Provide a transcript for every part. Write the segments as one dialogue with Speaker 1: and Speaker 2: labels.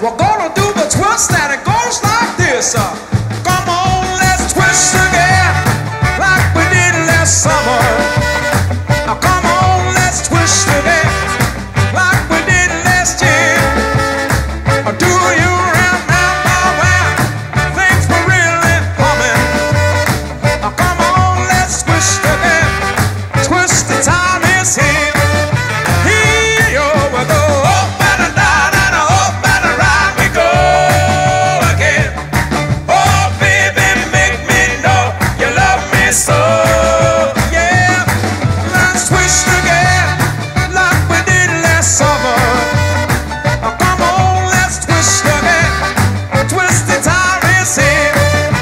Speaker 1: We're gonna do the twist and it goes like this. Come on, let's twist again, like we did last summer. Come on, let's twist again, like we did last year. Do you remember when things were really humming? Come on, let's twist again. Twist, the time is here. Here we go, up and down and up and around we go again. Oh, baby, make me know you love me so. Yeah, let's twist again, like we did last summer. Come on, let's twist again. Twist, the time is here.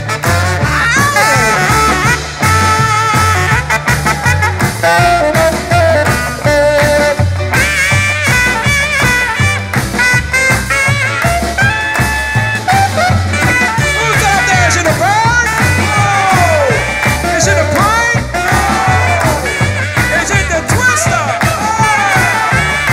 Speaker 1: Who's out there? Is it a bird? Oh. Is it a plane? Oh. Is it the twister? Oh.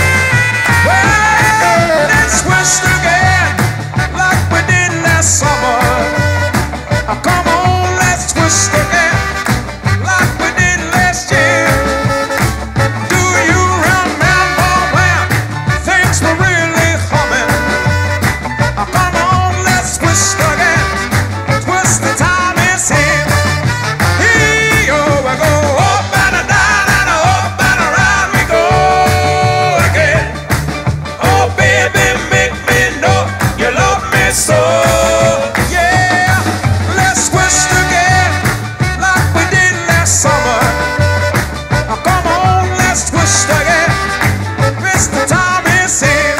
Speaker 1: Well, let's twist again, like we did last summer. Come on, let's twist again, like we did last year. Do you remember when things were really humming? Come on, let's twist again. Twist, the time is here. Here we go, up and down and up and around we go again. Oh, baby, make me know you love me so. Yeah, let's twist again, like we did last summer. Come on, let's twist again. Twist, the time is here.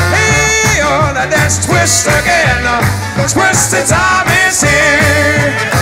Speaker 1: Hey, let's twist again. Twist, the time is here.